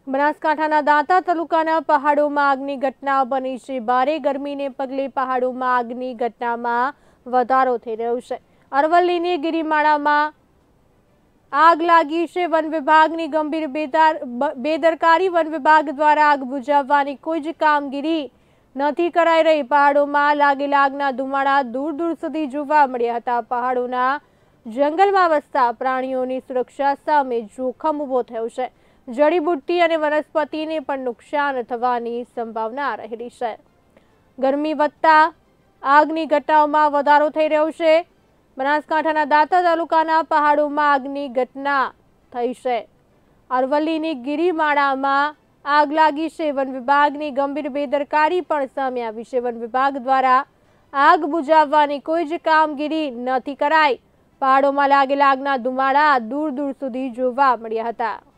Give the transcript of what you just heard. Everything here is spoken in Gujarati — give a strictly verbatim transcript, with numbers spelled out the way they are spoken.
બનાસકાંઠાના દાંતા તાલુકાના પહાડોમાં આગની ઘટના બની છે। ભારે ગરમીને પગલે પહાડોમાં આગની ઘટનામાં વધારો થઈ રહ્યો છે। અરવલ્લીની ગિરિમાળામાં આગ લાગી છે। વન વિભાગની ગંભીર બેદરકારી। વન વિભાગ દ્વારા આગ બુઝાવવાની કોઈ જ કામગીરી નથી કરાઈ રહી। પહાડોમાં લાગેલા આગના ધુમાડા દૂર દૂર સુધી જોવા મળ્યા હતા। પહાડોના જંગલમાં વસતા પ્રાણીઓની સુરક્ષા સામે જોખમ ઊભો થયો છે। જડીબુટ્ટી અને વનસ્પતિને પણ નુકસાન થવાની સંભાવના રહેલી છે। ગરમી વધતા આગની ઘટનાઓમાં વધારો થઈ રહ્યો છે। બનાસકાંઠાના દાંતા તાલુકાના પહાડોમાં આગની ઘટના થઈ છે। અરવલ્લીની ગિરિમાળામાં આગ લાગી છે। વન વિભાગની ગંભીર બેદરકારી પણ સામે આવી છે। વન વિભાગ દ્વારા આગ બુઝાવવાની કોઈ જ કામગીરી નથી કરાઈ। પહાડોમાં લાગેલા આગના ધુમાડા દૂર દૂર સુધી જોવા મળ્યા હતા।